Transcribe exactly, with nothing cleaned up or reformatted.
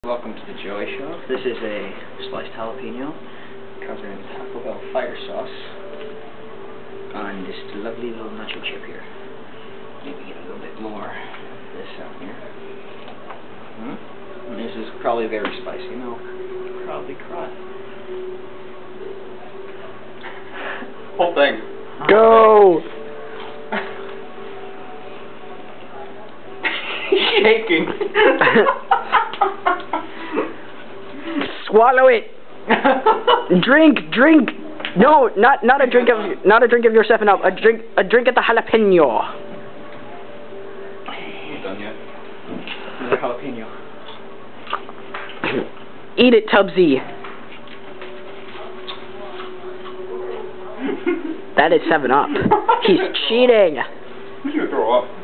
Welcome to the Joey Show. This is a sliced jalapeno covered in Taco Bell fire sauce on this lovely little nacho chip here. Maybe get a little bit more of this out here. Hmm? And this is probably very spicy. No, probably cry. Whole thing. Go! Shaking. Swallow it. Drink, drink. No, not not a drink of not a drink of your seven up. A drink a drink at the jalapeno. You done yet? Another jalapeno. Eat it, Tubbsy. That is seven up. He's cheating. Who's gonna throw up?